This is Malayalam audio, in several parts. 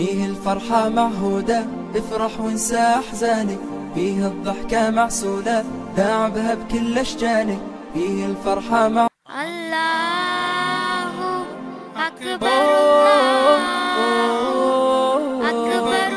فيه الفرحة معهودة افرح وانسى أحزانك، فيه الضحكة معسولة داعبها بكل أشجانك، فيه الفرحة مع الله أكبر أكبر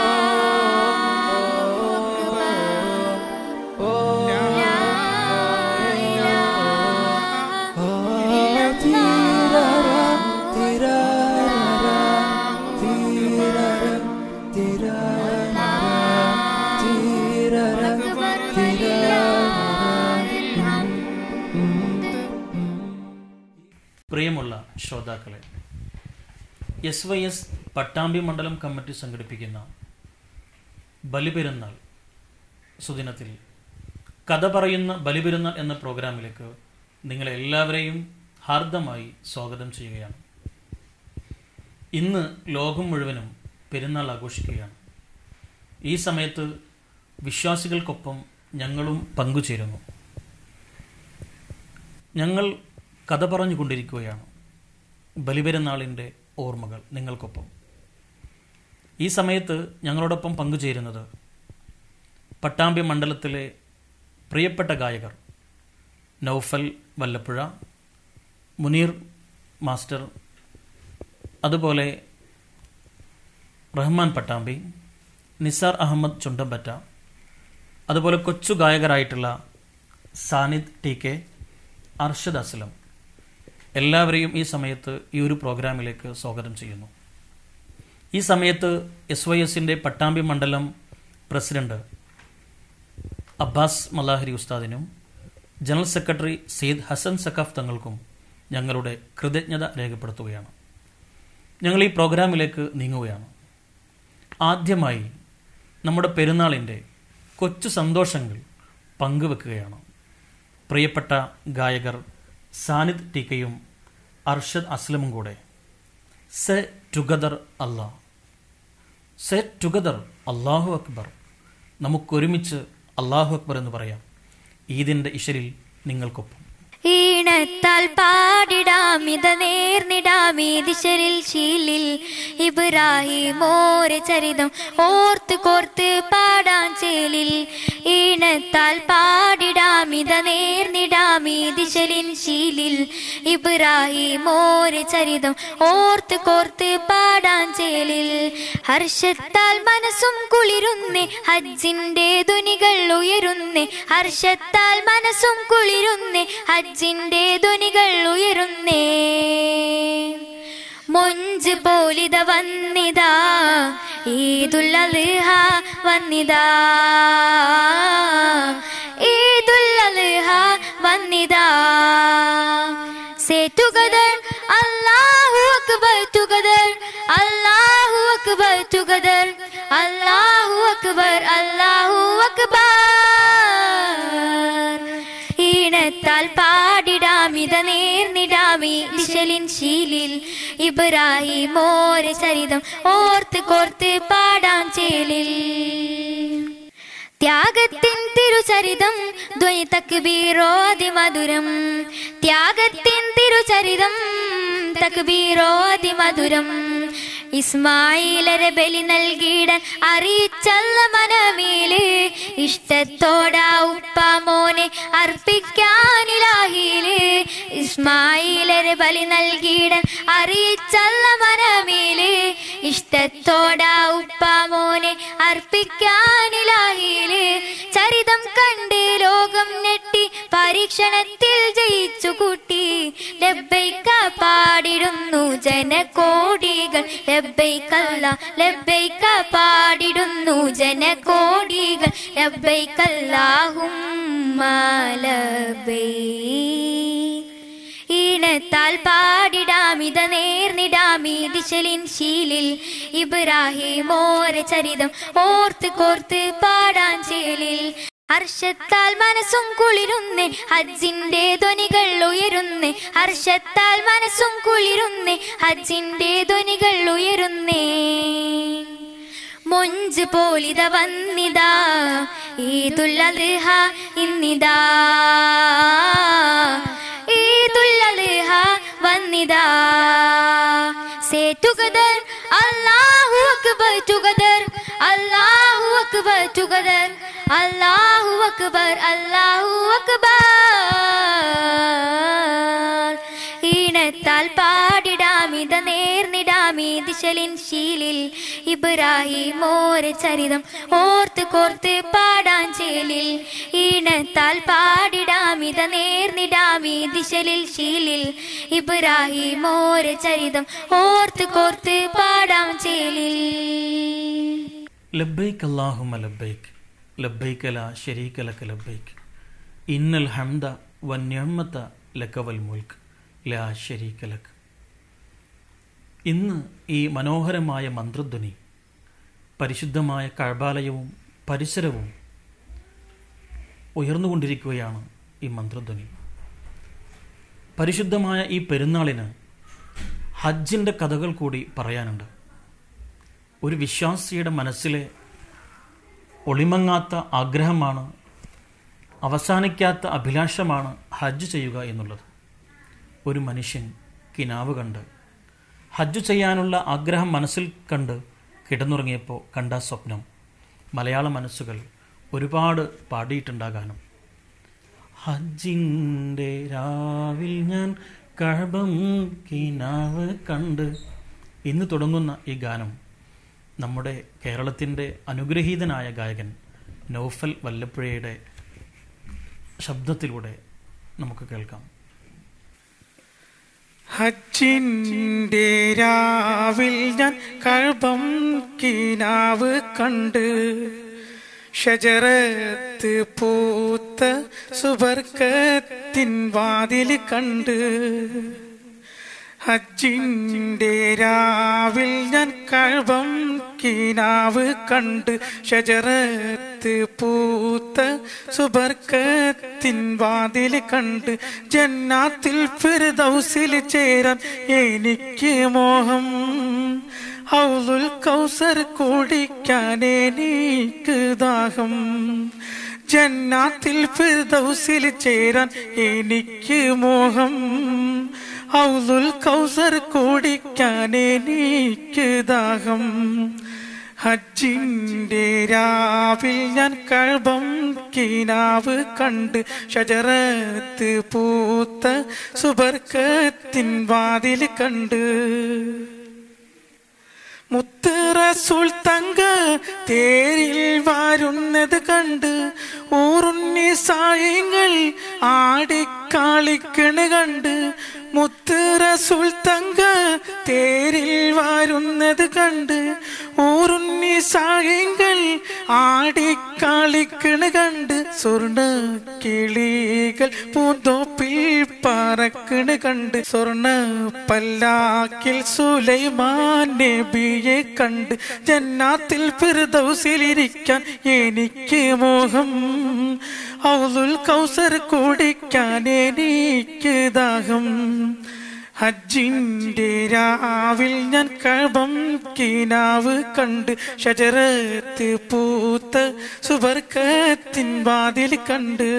പ്രിയമുള്ള ശ്രോതാക്കളെ, SYS പട്ടാമ്പി മണ്ഡലം കമ്മിറ്റി സംഘടിപ്പിക്കുന്ന ബലിപെരുന്നാൾ സുദിനത്തിൽ കഥ പറയുന്ന ബലിപെരുന്നാൾ എന്ന പ്രോഗ്രാമിലേക്ക് നിങ്ങളെല്ലാവരെയും ഹാർദമായി സ്വാഗതം ചെയ്യുകയാണ്. ഇന്ന് ലോകം മുഴുവനും പെരുന്നാൾ ആഘോഷിക്കുകയാണ്. ഈ സമയത്ത് വിശ്വാസികൾക്കൊപ്പം ഞങ്ങളും പങ്കുചേരുന്നു. ഞങ്ങൾ കഥ പറഞ്ഞുകൊണ്ടിരിക്കുകയാണ്. ബലിപെരുന്നാളിൻ്റെ ഓർമ്മകൾ നിങ്ങൾക്കൊപ്പം. ഈ സമയത്ത് ഞങ്ങളോടൊപ്പം പങ്കുചേരുന്നത് പട്ടാമ്പി മണ്ഡലത്തിലെ പ്രിയപ്പെട്ട ഗായകർ നൗഫൽ വല്ലപ്പുഴ, മുനീർ മാസ്റ്റർ, അതുപോലെ റഹ്മാൻ പട്ടാമ്പി, നിസാർ അഹമ്മദ് ചുണ്ടമ്പറ്റ, അതുപോലെ കൊച്ചു ഗായകരായിട്ടുള്ള സാനിദ് TK, അർഷദ് അസ്ലം, എല്ലാവരെയും ഈ സമയത്ത് ഈ ഒരു പ്രോഗ്രാമിലേക്ക് സ്വാഗതം ചെയ്യുന്നു. ഈ സമയത്ത് SYSൻ്റെ പട്ടാമ്പി മണ്ഡലം പ്രസിഡന്റ് അബ്ബാസ് മലാഹരി ഉസ്താദിനും ജനറൽ സെക്രട്ടറി സെയ്ദ് ഹസൻ സഖാഫ് തങ്ങൾക്കും ഞങ്ങളുടെ കൃതജ്ഞത രേഖപ്പെടുത്തുകയാണ്. ഞങ്ങൾ ഈ പ്രോഗ്രാമിലേക്ക് നീങ്ങുകയാണ്. ആദ്യമായി നമ്മുടെ പെരുന്നാളിൻ്റെ കൊച്ചു സന്തോഷങ്ങൾ പങ്കുവെക്കുകയാണ് പ്രിയപ്പെട്ട ഗായകർ സാനിദ് TKയും അർഷദ് അസ്ലമും കൂടെ. സെ ടുഗദർ അല്ലാ, സെ ടുഗദർ അല്ലാഹു അക്ബർ. നമുക്കൊരുമിച്ച് അല്ലാഹു അക്ബർ എന്ന് പറയാം. ഈദിൻ്റെ ഇശരിൽ നിങ്ങൾക്കൊപ്പം. ഈണത്താൽ പാടിടാമിത നേർന്നിടാമീതിശരിൽ ശീലിൽ ഇബ്രാഹിമോരെ ചരിതം ഓർത്ത് കോർത്ത് പാടാൻ ചേലിൽ. ഈണത്താൽ പാടിടാമിത നേർന്നിടാമീതിശരിൽ ശീലിൽ ഇബ്രാഹിമോരെ ചരിതം ഓർത്ത് കോർത്ത് പാടാൻ ചേലിൽ. ഹർഷത്താൽ മനസ്സും കുളിരുന്നേ ഹജ്ജിന്റെ ധ്വനികൾ ഉയരുന്നേ. ഹർഷത്താൽ മനസ്സും കുളിരുന്നേ ഹജ്ജിന്റെ ധ്വനികൾ ഉയരുന്നേ. മൊഞ്ച് പോലിത വന്നിതാ ഈദുൽ അദ്ഹ വന്നിതാ. ഈദുൽ അദ്ഹ വന്നിതാ. സേ ടുഗദർ അല്ലാഹു അക്ബർ ടുഗദർ അല്ലാഹു അക്ബർ ടുഗദർ അല്ലാഹു അക്ബർ അല്ലാഹു അക്ബർ. ഈണത്താൽ പാടിടാമിത നേർന്നിടാമി ദിശലിൻ ശീലിൽ ഇബ്രാഹിമോരെ ചരിതം ഓർത്ത് കോർത്ത് പാടാൻ ചേലിൽ. ത്യാഗത്തിൻ തിരുചരിതം ധ്വനി തക്ബീറോതി മധുരം. ത്യാഗത്തിൻ തിരുചരിതം തക്ബീറോതി മധുരം. ഇസ്മായിലരെ ബലി നൽകിയിടാൻ അറിയിച്ചല്ല മനമേല്. ഇഷ്ടത്തോടാ ഉപ്പ മോനെ അർപ്പിക്കാനിലാഹില്. ഇസ്മായിലരെ ബലി നൽകിയിടാൻ അറിയിച്ചല്ല മനമേല്. ഇഷ്ടത്തോടാ ഉപ്പ മോനെ അർപ്പിക്കാനിലാഹില്. ചരിതം കണ്ട് ലോകം ഞെട്ടി പരീക്ഷണത്തിൽ ജയിച്ചു കൂട്ടി. ലബ്ബൈക പാടിടുന്നു ജനകോടികൾ. ലബ്ബൈകല്ല ലബ്ബൈക പാടിടുന്നു ജനകോടികൾ. ലബ്ബൈകല്ലാഹുമ്മ ലബ്ബൈക്. ഈണത്താൽ പാടിടാമിത നേർന്നിടാമി ദിശലിൻ ശീലിൽ ഇബ്രാഹിമോരെ ചരിതം ഓർത്ത് കോർത്ത് പാടാൻ ചേലിൽ. ഹർഷത്താൽ മനസ്സും കുളിരുന്നേ ഹജ്ജിന്റെ ധ്വനികൾ ഉയരുന്നേ. ഹർഷത്താൽ മനസ്സും കുളിരുന്നേ ഹജ്ജിന്റെ ധ്വനികൾ ഉയരുന്നേ. മൊഞ്ച് പോലിത വന്നിതാ ഈദുൽ അദ്ഹ ഇന്നിതാ. ഈദുൽ അദ്ഹ വന്നിതാ. സേ ടുഗദർ അല്ലാഹു അക്ബർ together, Allahu Akbar together, Allahu Akbar, Allahu Akbar. ഈണത്താൽ പാടിടാമിത നേർന്നിടാമി ദിശലിൻ ശീലിൽ Ibrahim ഓരെ ചരിതം ഓർത്ത് കോർത്ത് പാടാൻ ചേലിൽ. ഈണത്താൽ പാടിടാമിത നേർന്നിടാമി ദിശലിൽ ശീലിൽ ഇബ്രാഹിം ഓരെ ചരിതം ഓർത്ത് കോർത്ത് പാടാൻ ചേലിൽ. ലബ്ബൈക് അല്ലാഹുമ്മ ലബ്ബൈക് ലബ്ബൈക ലാ ശരീക ലക ലബ്ബൈക് ഇന്നൽ ഹംദ വന്നിഅമത ലക വൽ മുൽക്ക് ലാ ശരീക ലക്. ഇന്ന് ഈ മനോഹരമായ മന്ത്രധ്വനി പരിശുദ്ധമായ കഅബാലയവും പരിസരവും ഉയർന്നുകൊണ്ടിരിക്കുകയാണ്. ഈ മന്ത്രധ്വനി പരിശുദ്ധമായ ഈ പെരുന്നാളിന് ഹജ്ജിൻ്റെ കഥകൾ കൂടി പറയാനുണ്ട്. ഒരു വിശ്വാസിയുടെ മനസ്സിലെ ഒളിമങ്ങാത്ത ആഗ്രഹമാണ്, അവസാനിക്കാത്ത അഭിലാഷമാണ് ഹജ്ജ് ചെയ്യുക എന്നുള്ളത്. ഒരു മനുഷ്യൻ കിനാവ് കണ്ട് ഹജ്ജ് ചെയ്യാനുള്ള ആഗ്രഹം മനസ്സിൽ കണ്ട് കിടന്നുറങ്ങിയപ്പോൾ കണ്ട സ്വപ്നം മലയാള മനസ്സുകൾ ഒരുപാട് പാടിയിട്ടുണ്ടാകാനും. ഹജ്ജിൻ്റെ രാവിൽ ഞാൻ കഅബം കിനാവ് കണ്ട് ഇന്ന് തുടങ്ങുന്ന ഈ ഗാനം നമ്മുടെ കേരളത്തിൻ്റെ അനുഗ്രഹീതനായ ഗായകൻ നൗഫൽ വല്ലപ്പുഴയുടെ ശബ്ദത്തിലൂടെ നമുക്ക് കേൾക്കാം. ഹജ്ജിൻ്റെ രാവിൽ ഞാൻ കഅബം കിനാവ് കണ്ട് ഷജറത്ത് പൂത്ത സുബർക്കത്തിൻ വാതിൽ കണ്ട്. ഹജ്ജിൻ്റെ രാവിൽ ഞാൻ കഅബം കിനാവ് കണ്ട് ഷജറത്ത് പൂത്ത സുബർക്കത്തിൻ വാതിൽ കണ്ട്. ജന്നാത്തിൽ ഫിർദൗസിൽ ചേരാൻ എനിക്ക് മോഹം, ഹൗലുൽ കൗസർ കുടിക്കാൻ എനിക്ക് ദാഹം. ജന്നാത്തിൽ ഫിർദൗസിൽ ചേരാൻ എനിക്ക് മോഹം, ഹൗലുൽ കൗസർ കുടിക്കാൻ എനിക്ക് ദാഹം. ഹജ്ജിൻ്റെ രാവിൽ ഞാൻ കഅബം കിനാവ് കണ്ട് ഷജറത്ത് പൂത്ത സുബർക്കത്തിൻ വാതിൽ കണ്ട്. മുത്ത് റസൂൽ തങ്ക തേരിൽ വരുന്നത് കണ്ട് ഊറുന്നിസായിങ്ങൾ ആടിക്കാളിക്കണ് കണ്ട്. മുത്ത് റസൂൽ തങ്ക തേരിൽ വരുന്നത് കണ്ട് ഊറുന്നിസായിങ്ങൾ ആടിക്കാളിക്കണ് കണ്ട്. സ്വർണ്ണ കിളികൾ പൂന്തോപ്പിൽ പറക്കണ് കണ്ട്. സ്വർണ്ണ പല്ലാക്കിൽ സുലൈമാൻ നബിയെ കണ്ട്. ജന്നാത്തിൽ ഫിർദൗസിലിരിക്കാൻ എനിക്ക് മോഹം, ഹൗലുൽ കൗസർ കുടിക്കാൻ എനിക്ക് ദാഹം. ഹജ്ജിൻ്റെ രാവിൽ ഞാൻ കഅബം കിനാവ് കണ്ട് ഷജറത്ത് പൂത്ത സുബർക്കത്തിൻ വാതിൽ കണ്ട്.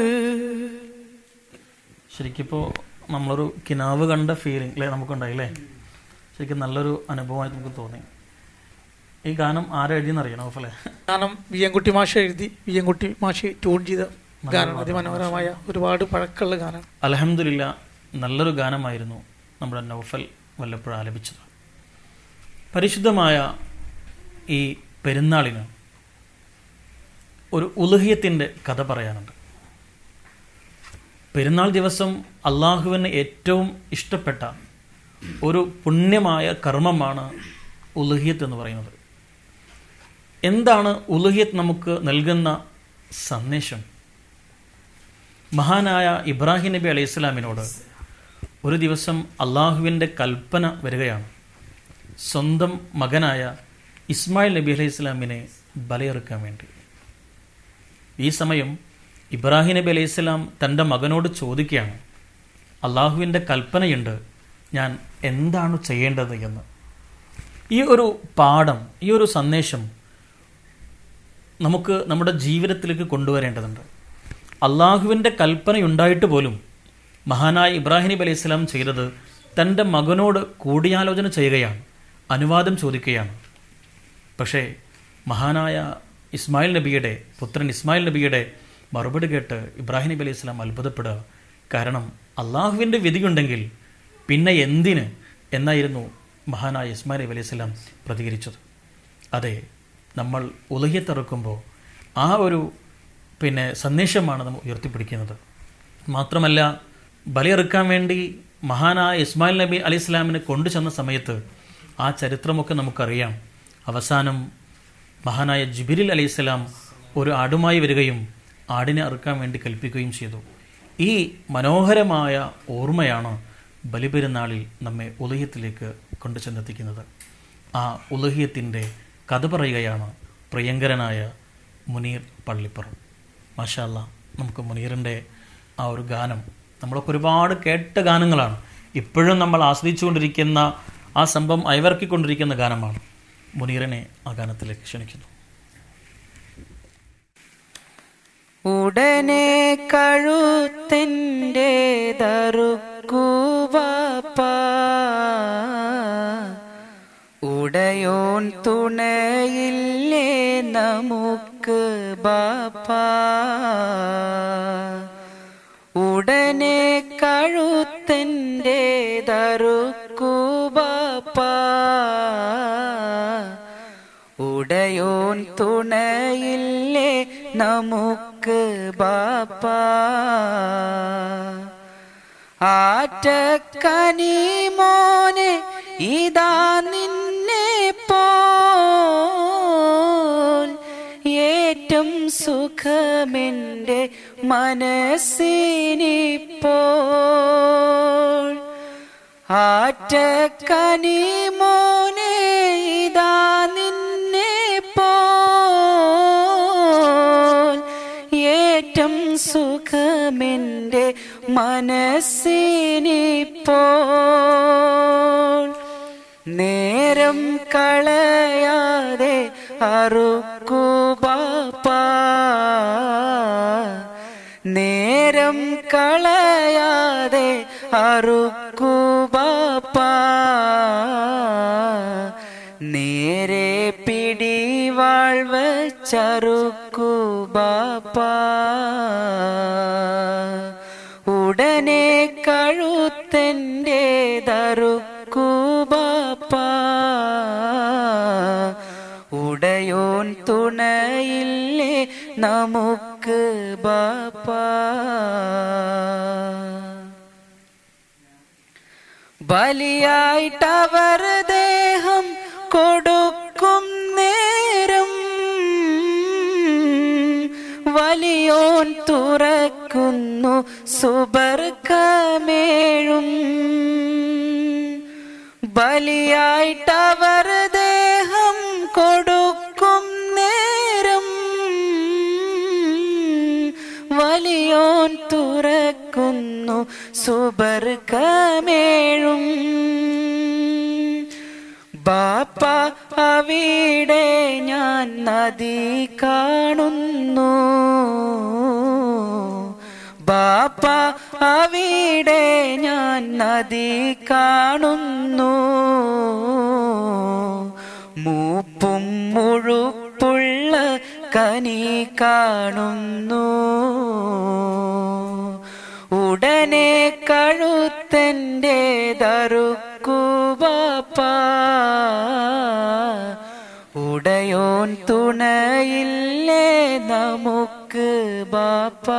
ശരിക്കിപ്പോൾ നമ്മളൊരു കിനാവ് കണ്ട ഫീലിംഗ് അല്ലേ നമുക്കുണ്ടായില്ലേ? ശരിക്കും നല്ലൊരു അനുഭവമായി നമുക്ക് തോന്നി. ഈ ഗാനം ആരെഴുതിയെന്നറിയണം നൗഫലെ? ഗാനം വിയ്യൻകുട്ടി മാഷ് എഴുതി, വിയ്യൻകുട്ടി മാഷ് ട്യൂൺ ചെയ്ത ഗാനം. അതിമനോഹരമായ ഒരുപാട് പഴക്കമുള്ള ഗാനം. അൽഹംദുലില്ലാ, നല്ലൊരു ഗാനമായിരുന്നു നമ്മുടെ നൗഫൽ വല്ലപ്പുഴ ആലപിച്ചത്. പരിശുദ്ധമായ ഈ പെരുന്നാളിന് ഒരു ഉലുഹിയത്തിൻ്റെ കഥ പറയാനുണ്ട്. പെരുന്നാൾ ദിവസം അള്ളാഹുവിന് ഏറ്റവും ഇഷ്ടപ്പെട്ട ഒരു പുണ്യമായ കർമ്മമാണ് ഉലുഹിയത്ത് എന്ന് പറയുന്നത്. എന്താണ് ഉലുഹിയത്ത് നമുക്ക് നൽകുന്ന സന്ദേശം? മഹാനായ ഇബ്രാഹിം നബി അലൈഹി സ്വലാമിനോട് ഒരു ദിവസം അള്ളാഹുവിൻ്റെ കൽപ്പന വരികയാണ്, സ്വന്തം മകനായ ഇസ്മായിൽ നബി അലൈഹി സ്വലാമിനെ ബലിയറുക്കാൻ വേണ്ടി. ഈ സമയം ഇബ്രാഹിം നബി അലൈഹി സ്വലാം തൻ്റെ മകനോട് ചോദിക്കുകയാണ്, അള്ളാഹുവിൻ്റെ കൽപ്പനയുണ്ട്, ഞാൻ എന്താണ് ചെയ്യേണ്ടത് എന്ന്. ഈ ഒരു പാഠം, ഈ ഒരു സന്ദേശം നമുക്ക് നമ്മുടെ ജീവിതത്തിലേക്ക് കൊണ്ടുവരേണ്ടതുണ്ട്. അള്ളാഹുവിൻ്റെ കൽപ്പനയുണ്ടായിട്ട് പോലും മഹാനായ ഇബ്രാഹിം നബി അലൈഹി സ്വലാം ചെയ്തത് തൻ്റെ മകനോട് കൂടിയാലോചന ചെയ്യുകയാണ്, അനുവാദം ചോദിക്കുകയാണ്. പക്ഷേ മഹാനായ ഇസ്മായിൽ നബിയുടെ പുത്രൻ ഇസ്മായിൽ നബിയുടെ മറുപടി കേട്ട് ഇബ്രാഹിം നബി അലൈഹി സ്വലാം അത്ഭുതപ്പെടുക. കാരണം അള്ളാഹുവിൻ്റെ വിധിയുണ്ടെങ്കിൽ പിന്നെ എന്തിന് എന്നായിരുന്നു മഹാനായ ഇസ്മായിൽ നബി അലൈഹി സ്വലാം പ്രതികരിച്ചത്. അതെ, നമ്മൾ ഉലഹിയത്തിറക്കുമ്പോൾ ആ ഒരു സന്ദേശമാണ് നമ്മൾ ഉയർത്തിപ്പിടിക്കുന്നത്. മാത്രമല്ല, ബലിയെറുക്കാൻ വേണ്ടി മഹാനായ ഇസ്മായിൽ നബി അലൈഹി സ്വലാമിനെ കൊണ്ടു ചെന്ന സമയത്ത് ആ ചരിത്രമൊക്കെ നമുക്കറിയാം. അവസാനം മഹാനായ ജിബ്രീൽ അലൈഹി സ്വലാം ഒരു ആടുമായി വരികയും ആടിനെ അറുക്കാൻ വേണ്ടി കൽപ്പിക്കുകയും ചെയ്തു. ഈ മനോഹരമായ ഓർമ്മയാണ് ബലിപെരുന്നാളിൽ നമ്മെ ഉലഹിയത്തിലേക്ക് കൊണ്ടു ചെന്നെത്തിക്കുന്നത്. ആ ഉലഹിയത്തിൻ്റെ കഥ പറയുകയാണ് പ്രിയങ്കരനായ മുനീർ പള്ളിപ്പുറം. മാഷാ അല്ലാഹ്, നമുക്ക് മുനീറിൻ്റെ ആ ഒരു ഗാനം, നമ്മളൊക്കെ ഒരുപാട് കേട്ട ഗാനങ്ങളാണ്, ഇപ്പോഴും നമ്മൾ ആസ്വദിച്ചുകൊണ്ടിരിക്കുന്ന ആ സംഭവം അയവിറക്കിക്കൊണ്ടിരിക്കുന്ന ഗാനമാണ്. മുനീറിനെ ആ ഗാനത്തിലേക്ക് ക്ഷണിക്കുന്നു. ഉടനെ കഴുത്തിൻ്റെ ദറുക്കുവാപ്പ, ഉടയോൻ തുണയില്ലേ നമുക്ക് ബാപ്പ. ഉടനെ കഴുത്തിൻ്റെ ദറുക്കുവാപ്പ, ഉടയോൻ തുണയില്ലേ നമുക്ക് ബാപ്പ. ആറ്റക്കനി മോനെ ഇതാ നിന്നെ പോൽ ഏറ്റം സുഖമെൻ്റെ മനസ്സിനിപ്പോൾ. ആറ്റക്കനി മോനെ ഇതാ നിന്നെ പോൽ ഏറ്റം സുഖമെൻ്റെ മനസ്സിനിപ്പോൾ. നേരം കളയാതെ അറുക്കു ബാപ്പ, നേരം കളയാതെ അറുക്കു ബാപ്പ. നേരെ പിടിവാൾ വച്ചറുക്കു ബാപ്പ. ഉടനെ കഴുത്തൻ്റെ ദറുക്കു ബാപ്പ, ഉടയോൻ തുണയില്ലേ നമുക്ക് ബാപ്പ. ബലിയായിട്ടവർ ദേഹം കൊടുക്കും നേരം വലിയോൻ തുറക്കുന്നു സുബർക്കമേഴും. ബലിയായിട്ടവർ ദേഹം കൊടുക്കും നേരം വലിയോൻ തുറക്കുന്നു സുബർക്കമേഴും. ബാപ്പ അവിടെ ഞാൻ നദി കാണുന്നു, ബാപ്പ അവിടെ ഞാൻ നദി കാണുന്നു. മൂപ്പും മുഴുപ്പുള്ള കനി കാണുന്നു. ഉടനെ കഴുത്തൻ്റെ ദറുക്കു ബാപ്പ, ഉടയോൻ തുണയില്ലേ നമുക്ക് ബാപ്പ.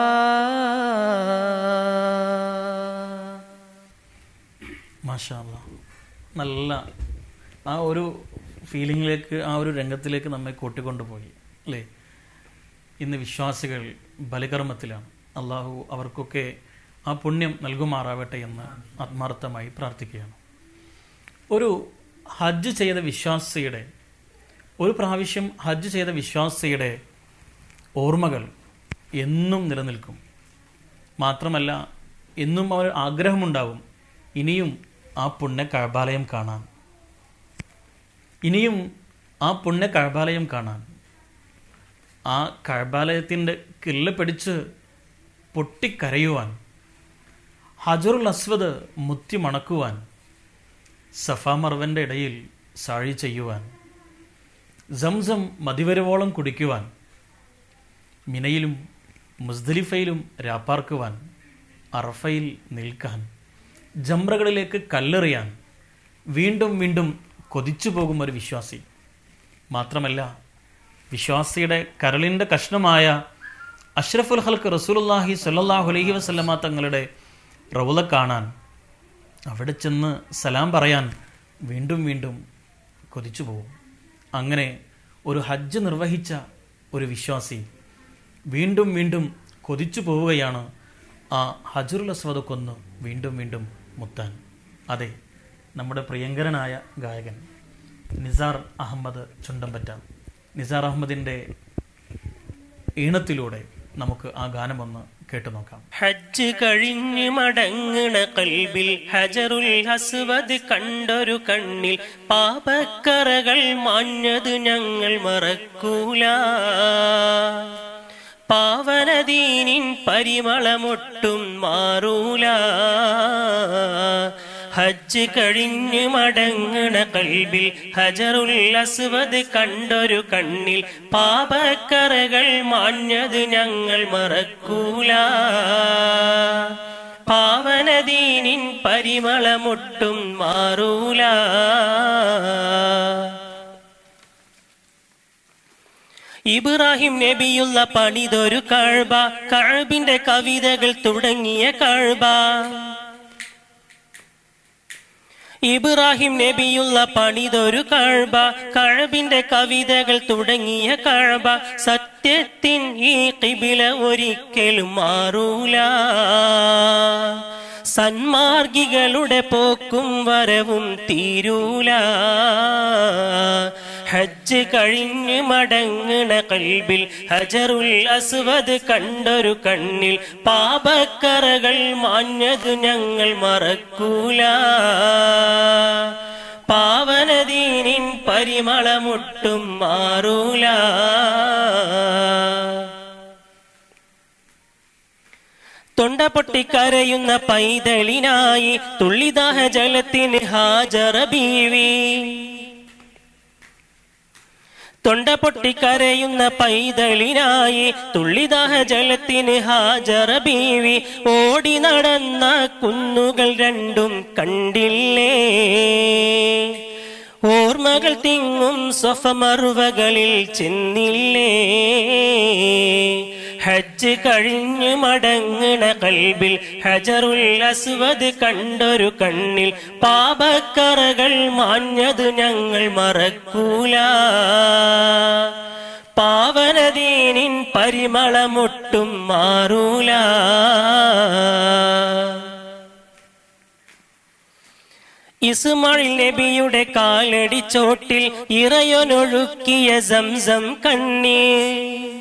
മാഷാ അല്ലാഹ്, നല്ല ആ ഒരു ഫീലിങ്ങിലേക്ക്, ആ ഒരു രംഗത്തിലേക്ക് നമ്മെ കൂട്ടിക്കൊണ്ടുപോയി അല്ലേ. ഇന്ന് വിശ്വാസികൾ ബലികർമ്മത്തിലാണ്. അള്ളാഹു അവർക്കൊക്കെ ആ പുണ്യം നൽകുമാറാവട്ടെ എന്ന് ആത്മാർത്ഥമായി പ്രാർത്ഥിക്കുകയാണ്. ഒരു ഹജ്ജ് ചെയ്ത വിശ്വാസിയുടെ, ഒരു പ്രാവശ്യം ഹജ്ജ് ചെയ്ത വിശ്വാസിയുടെ ഓർമ്മകൾ എന്നും നിലനിൽക്കും. മാത്രമല്ല, എന്നും അവർ ആഗ്രഹമുണ്ടാവും ഇനിയും ആ പുണ്യ കഅബാലയം കാണാൻ, ഇനിയും ആ പുണ്യ കഅബാലയം കാണാൻ. ആ കഅബാലയത്തിൻ്റെ കില്ല പിടിച്ച് പൊട്ടിക്കരയുവാൻ, ഹജറുൽ അസ്വദ് മുത്തി മണക്കുവാൻ, സഫ മർവൻ്റെ ഇടയിൽ സാഴി ചെയ്യുവാൻ, സംസം മതിവരുവോളം കുടിക്കുവാൻ, മിനയിലും മുസ്ദലിഫയിലും രാപ്പാർക്കുവാൻ, അറഫയിൽ നിൽക്കാൻ, ജംറകളിലേക്ക് കല്ലെറിയാൻ വീണ്ടും വീണ്ടും കൊതിച്ചു പോകും ഒരു വിശ്വാസി. മാത്രമല്ല, വിശ്വാസിയുടെ കരളിൻ്റെ കഷ്ണമായ അഷ്റഫുൽ ഖൽക്ക് റസൂലുള്ളാഹി സ്വല്ലല്ലാഹു അലൈഹി വസല്ലമ തങ്ങളുടെ റൗള കാണാൻ, അവിടെ ചെന്ന് സലാം പറയാൻ വീണ്ടും വീണ്ടും കൊതിച്ചു പോകും. അങ്ങനെ ഒരു ഹജ്ജ് നിർവഹിച്ച ഒരു വിശ്വാസി വീണ്ടും വീണ്ടും കൊതിച്ചു പോവുകയാണ് ആ ഹജറുൽ അസ്വദ് കൊന്ന് വീണ്ടും വീണ്ടും മുത്താൻ. അതെ, നമ്മുടെ പ്രിയങ്കരനായ ഗായകൻ നിസാർ അഹമ്മദ് ചുണ്ടമ്പറ്റ, നിസാർ അഹമ്മദിൻ്റെ ഈണത്തിലൂടെ നമുക്ക് ആ ഗാനമൊന്ന് കേട്ടു നോക്കാം. ഹജ്ജ് കഴിഞ്ഞ് മടങ്ങണ കൽബിൽ ഹജറുൽ അസ്വദ് കണ്ടൊരു കണ്ണിൽ പാപക്കറകൾ മാഞ്ഞത് ഞങ്ങൾ മറക്കൂല. പാവനദീനിൻ പരിമളമൊട്ടും മാറൂല. ഹജ്ജ് കഴിഞ്ഞ് മടങ്ങണ കൽബിൽ ഹജറുൽ അസ്വദ് കണ്ടൊരു കണ്ണിൽ പാപക്കറകൾ മാഞ്ഞത് ഞങ്ങൾ മറക്കൂല. പാവനദീനിൻ പരിമളമൊട്ടും മാറൂല. ഇബ്രാഹിം നബിയുള്ള പണിതൊരു കഅബ, കഅബിന്റെ കവിതകൾ തുടങ്ങിയ കഅബ. ഇബ്രാഹിം നബിയുള്ള പണിതൊരു കഅബ, കഅബിന്റെ കവിതകൾ തുടങ്ങിയ കഅബ. സത്യത്തിൻ ഈ ഖിബില ഒരിക്കലും മാറൂല. സന്മാർഗികളുടെ പോക്കും വരവും തീരൂല. ഹജ്ജ് കഴിഞ്ഞ് മടങ്ങണ കൽബിൽ ഹജറുൽ അസ്വദ് കണ്ടൊരു കണ്ണിൽ പാപക്കറകൾ മാഞ്ഞത് ഞങ്ങൾ മറക്കൂല. പാവനദീനിൻ പരിമളമൊട്ടും മാറൂല. തൊണ്ട പൊട്ടിക്കരയുന്ന പൈതളിനായി തുള്ളിദാഹ ജലത്തിന് ഹാജറ ബീവി. തൊണ്ട പൊട്ടിക്കരയുന്ന പൈതളിനായി തുള്ളിദാഹ ജലത്തിന് ഹാജറ ബീവി. ഓടി നടന്ന കുന്നുകൾ രണ്ടും കണ്ടില്ലേ, ഓർമ്മകൾ തിങ്ങും സ്വഫ മറുവകളിൽ ചെന്നില്ലേ. ഹജ്ജ് കഴിഞ്ഞ് മടങ്ങണ കൽബിൽ ഹജറുൽ അസ്വദ് കണ്ടൊരു കണ്ണിൽ പാപക്കറകൾ മാഞ്ഞത് ഞങ്ങൾ മറക്കൂല. പാവനദീനിൻ പരിമളമൊട്ടും മാറൂല. ഇസ്മായിൽ നബിയുടെ കാലടിച്ചോട്ടിൽ ഇറയൊനൊഴുക്കിയ സംസം കണ്ണീർ.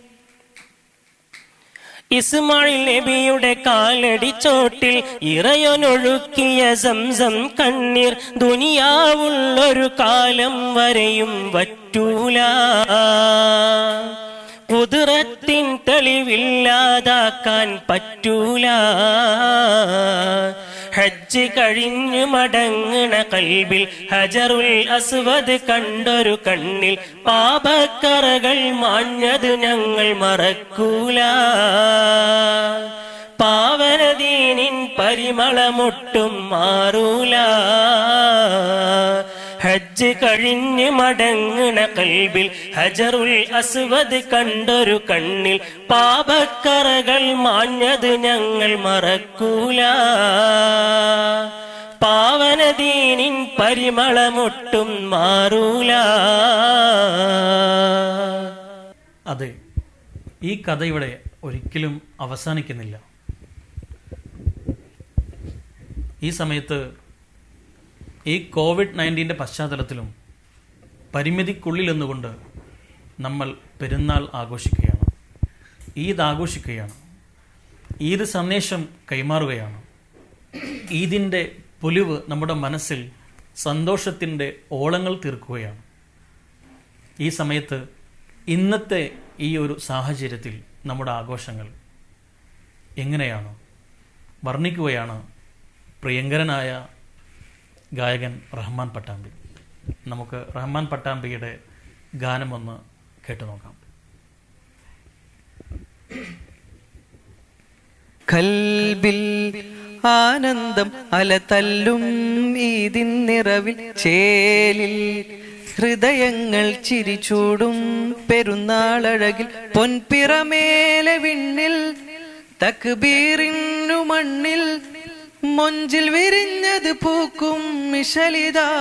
ഇസ്മായിൽ നബിയുടെ കാലടിച്ചോട്ടിൽ ഇറയൊനൊഴുക്കിയ സംസം കണ്ണീർ. ദുനിയാവുള്ളൊരു കാലം വരെയും വറ്റൂല. ഖുദ്റത്തിൻ തെളിവില്ലാതാക്കാൻ പറ്റൂല. ഹജ്ജ് കഴിഞ്ഞ് മടങ്ങണ കൽബിൽ ഹജറുൽ അസ്വദ് കണ്ടൊരു കണ്ണിൽ പാപക്കറകൾ മാഞ്ഞത് ഞങ്ങൾ മറക്കൂല. പാവനദീനിൻ പരിമളമൊട്ടും മാറൂല. ഹജ്ജ് കഴിഞ്ഞ് മടങ്ങണ കൽബിൽ ഹജറുൽ അസ്വദ് കണ്ടൊരു കണ്ണിൽ പാപക്കറകൾ മാഞ്ഞത് ഞങ്ങൾ മറക്കൂല. പാവനദീനിൻ പരിമളമൊട്ടും മാറൂല. അതെ, ഈ കഥയുടെ ഒരിക്കലും അവസാനിക്കുന്നില്ല. ഈ സമയത്ത് ഈ കോവിഡ്-19 പശ്ചാത്തലത്തിലും പരിമിതിക്കുള്ളിൽ നിന്നുകൊണ്ട് നമ്മൾ പെരുന്നാൾ ആഘോഷിക്കുകയാണ്, ഈദ് ആഘോഷിക്കുകയാണ്, ഈദ് സന്ദേശം കൈമാറുകയാണ്. ഈദിൻ്റെ പൊലിവ് നമ്മുടെ മനസ്സിൽ സന്തോഷത്തിൻ്റെ ഓളങ്ങൾ തീർക്കുകയാണ്. ഈ സമയത്ത് ഇന്നത്തെ ഈ ഒരു സാഹചര്യത്തിൽ നമ്മുടെ ആഘോഷങ്ങൾ എങ്ങനെയാണ് വർണ്ണിക്കുകയാണ് പ്രിയങ്കരനായ ഗായകൻ റഹ്മാൻ പട്ടാമ്പി. നമുക്ക് റഹ്മാൻ പട്ടാമ്പിയുടെ ഗാനമൊന്ന് കേട്ടു നോക്കാം. കൽബിൽ ആനന്ദം അലതല്ലും ഈദിൻ നിറവിൽ ചേലിൽ ഹൃദയങ്ങൾ ചിരിച്ചൂടും പെരുന്നാളഴകിൽ പൊൻപിറമേലെ വിണ്ണിൽ തക്ബീറിന്നു മണ്ണിൽ മൊഞ്ചിൽ വിരിഞ്ഞത് പൂക്കും മിശലിതാ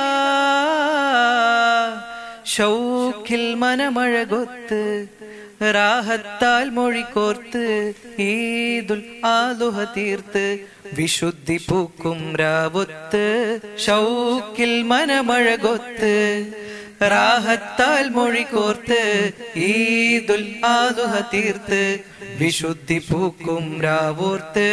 ഷൗക്കിൽ മനമഴകൊത്ത് രാഹത്താൽ മൊഴികോർത്ത് ഈദുൽ ആലുഹ തീർത്ത് വിശുദ്ധി പൂക്കും രാവൊത്ത് ഷൗക്കിൽ മനമഴകൊത്ത് രാഹത്താൽ മൊഴികോർത്ത് ഈദുൽ ആലുഹ തീർത്ത് വിശുദ്ധി പൂക്കും രാവോർത്ത്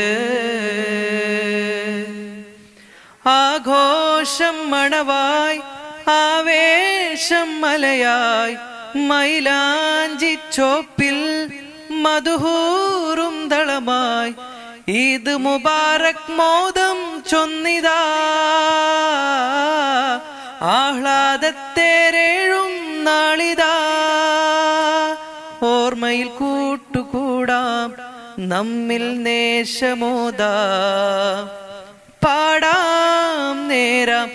ആഘോഷം മണവായി ആവേശം മലയായി മൈലാഞ്ചി ചോപ്പിൽ മധുഹൂറും ദളമായി ഈദ് മുബാറക് മോദം ചൊന്നിതാ ആഹ്ലാദത്തേരേഴും നാളിതാ ഓർമ്മയിൽ കൂട്ടുകൂടാം നമ്മിൽ നേശമോദാം പാടാം നേരാം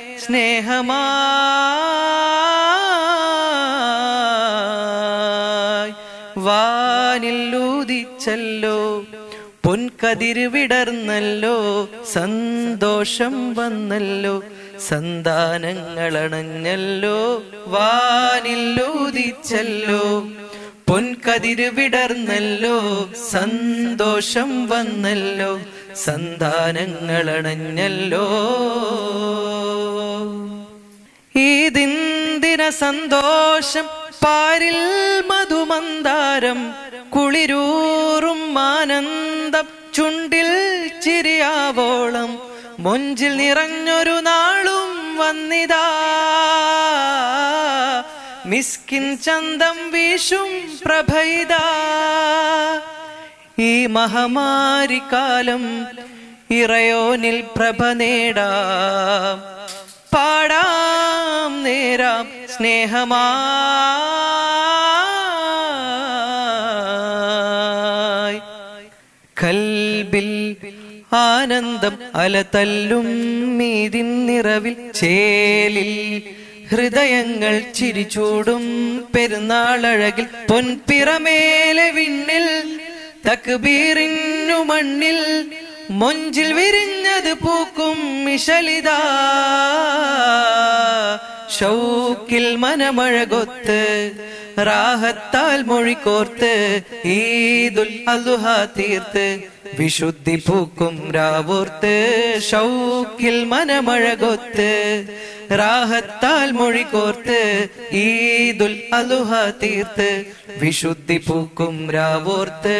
സ്നേഹമായി വാനില്ലൂതിച്ചല്ലോ പൊൻകതിര് വിടർന്നല്ലോ സന്തോഷം വന്നല്ലോ സന്താനങ്ങളണഞ്ഞല്ലോ വാനില്ലൂതിച്ചല്ലോ പൊൻകതിര് വിടർന്നല്ലോ സന്തോഷം വന്നല്ലോ സന്താനങ്ങളണഞ്ഞല്ലോ ഈദിൻ ദിന സന്തോഷം പാരിൽ മധുമന്ദാരം കുളിരൂറും ആനന്ദം ചുണ്ടിൽ ചിരിയാവോളം മൊഞ്ചിൽ നിറഞ്ഞൊരു നാളും വന്നിതാ മിസ്കിൻ ചന്തം വീശും പ്രഭയിതാ ഈ മഹാമാരിക്കാലം ഇറയോനിൽ പ്രഭ നേടാം പാടാം നേരാം സ്നേഹമായി കൽബിൽ ആനന്ദം അലതല്ലും ഈദിൻ നിറവിൽ ചേലിൽ ഹൃദയങ്ങൾ ചിരിച്ചൂടും പെരുന്നാളഴകിൽ പൊൻപിറമേലെ വിണ്ണിൽ തക്ബീറിന്നു മണ്ണിൽ മൊഞ്ചിൽ വിരിഞ്ഞത് പൂക്കും മിശലിതാ ഷൗക്കിൽ മനമഴകൊത്ത് രാഹത്താൽ മൊഴികോർത്ത് ഈദുൽ അദ്ഹ തീർത്ത് വിശുദ്ധി പൂക്കും രാവോർത്ത് ഷൗക്കിൽ മനമഴകൊത്ത് രാഹത്താൽ മൊഴികോർത്ത് ഈദുൽ അദ്ഹ തീർത്ത് വിശുദ്ധി പൂക്കും രാവോർത്ത്.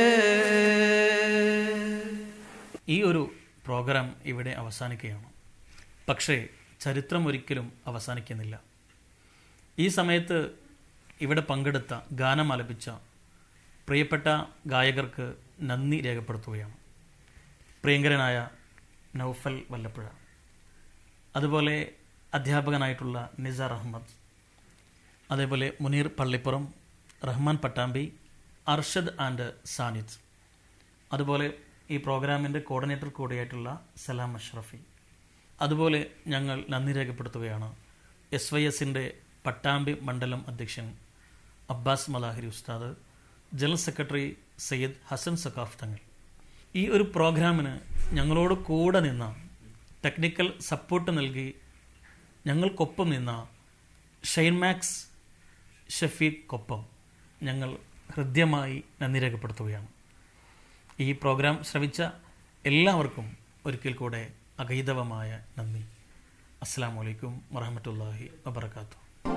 ഈ ഒരു പ്രോഗ്രാം ഇവിടെ അവസാനിക്കുകയാണ്. പക്ഷേ ചരിത്രം ഒരിക്കലും അവസാനിക്കുന്നില്ല. ഈ സമയത്ത് ഇവിടെ പങ്കെടുത്ത ഗാനം ആലപിച്ച പ്രിയപ്പെട്ട ഗായകർക്ക് നന്ദി രേഖപ്പെടുത്തുകയാണ്. പ്രിയങ്കരനായ നൗഫൽ വല്ലപ്പുഴ, അതുപോലെ അധ്യാപകനായിട്ടുള്ള നിസാർ അഹമ്മദ്, അതേപോലെ മുനീർ പള്ളിപ്പുറം, റഹ്മാൻ പട്ടാമ്പി, അർഷദ് ആൻഡ് സാനിദ്, അതുപോലെ ഈ പ്രോഗ്രാമിൻ്റെ കോർഡിനേറ്റർ കൂടിയായിട്ടുള്ള സലാം അഷ്റഫി. അതുപോലെ ഞങ്ങൾ നന്ദി രേഖപ്പെടുത്തുകയാണ് SYSൻ്റെ പട്ടാമ്പി മണ്ഡലം അധ്യക്ഷൻ അബ്ബാസ് മലാഹിരി ഉസ്താദ്, ജനറൽ സെക്രട്ടറി സയ്യിദ് ഹസൻ സഖാഫ് തങ്ങൾ. ഈ ഒരു പ്രോഗ്രാമിന് ഞങ്ങളോട് കൂടെ നിന്ന, ടെക്നിക്കൽ സപ്പോർട്ട് നൽകി ഞങ്ങൾക്കൊപ്പം നിന്ന ഷൈൻമാക്സ് ഷഫീഖൊപ്പം ഞങ്ങൾ ഹൃദ്യമായി നന്ദി രേഖപ്പെടുത്തുകയാണ്. ഈ പ്രോഗ്രാം ശ്രവിച്ച എല്ലാവർക്കും ഒരിക്കൽ കൂടെ അഗൈതവമായ നന്ദി. അസ്സലാമു അലൈക്കും വറഹ്മത്തുള്ളാഹി വബറകാതുഹു.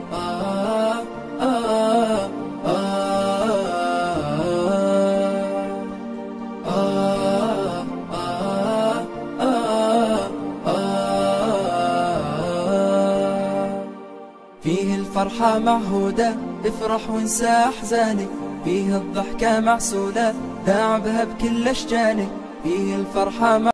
فيه الفرحة معهودة افرح وانسى أحزانك فيه الضحكة معسولة داع بها بكل أشجانك فيه الفرحة